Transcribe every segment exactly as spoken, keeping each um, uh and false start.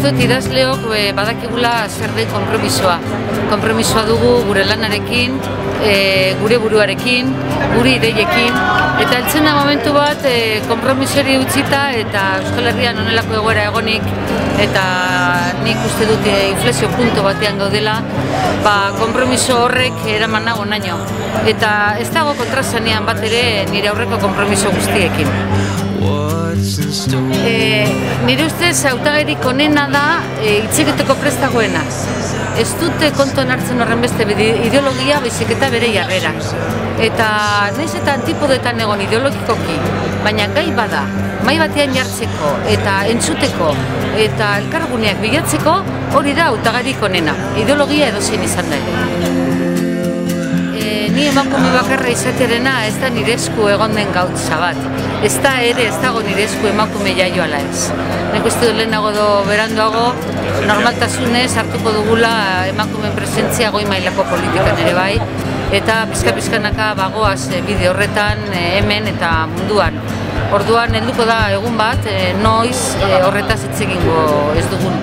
dut idazleok badakigula zer den konpromisoa. Konpromisoa dugu gure lanarekin, gure buruarekin, gure ideiekin, eta heltzen da momentu bat konpromisori utzita eta Euskal Herrian honelako egoera egonik, eta nik uste dut inflexio punto batean gaudela, konpromiso horrek eraman nago naino. Eta ez dago kontrasanean bat ere nire aurreko konpromiso guztiekin. Nire ustez hautagairik onena da hitz egiteko prest dagoena. Ez dute kontuan hartzen horren beste ideologia, baizik eta bere jarrera. Eta nahiz eta antipodetan egon ideologikoki, baina gai bada, mahai batean jartzeko eta entzuteko eta elkarguneak bilatzeko, hori da hautagairik onena. Ideologia edozein izan da ere. Ni emakume bakarra izaterena ez da nire esku egon den gauza bat. Ez da ere ez dago nire esku emakume jaio ala ez. Nik uste dut lehenago do beranduago, normaltasunez hartuko dugula emakumeen presentzia goi mailako politikan ere bai, eta pizka-pizkanaka bagoaz bide horretan hemen eta munduan. Orduan helduko da egun bat, noiz horretaz hitz egingo ez dugun.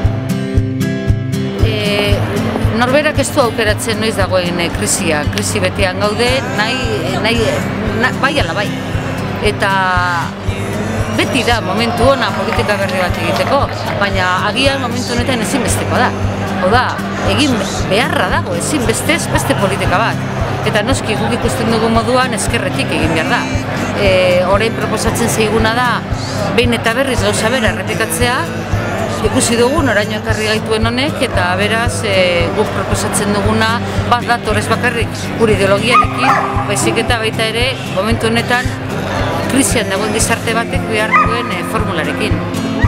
Norberak ez du aukeratzen noiz dagoen krisia, krisi betean gaude, bai ala bai. Eta beti da momentu ona politika berri bat egiteko, baina agian momentu honetan ezinbesteko da. Oda, egin beharra dago, ezinbestez beste politika bat. Eta noski guk ikusten dugu moduan ezkerretik egin behar da. Orain proposatzen zaiguna da, behin eta berriz gauza bera errepikatzea, ikusi dugu noraino ekarri gaituen honek, eta beraz guk proposatzen duguna bat datorrez bakarrik gure ideologiarekin, baizik eta baita ere momentu honetan krisian dagoen gizarte batek behar duen formularekin.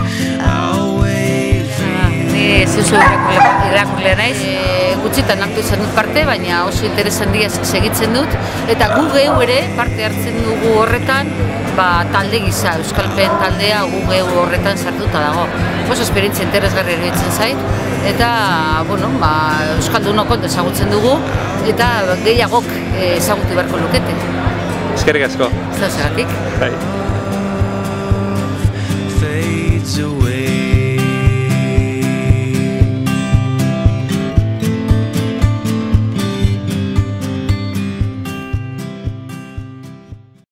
Ni zuzu irakurlea naiz, gutxitan hartu izan dut parte, baina oso interesantia segitzen dut, eta gu geu ere parte hartzen dugu horretan, talde gisa, Euskalpen taldea gu geu horretan sartuta dago. Oso esperientzia interesgarri iruditzen zait, eta Euskaldunok ondo ezagutzen dugu, eta gehiagok ezagutu beharko lukete. Eskerrik asko. Ez da zeratik.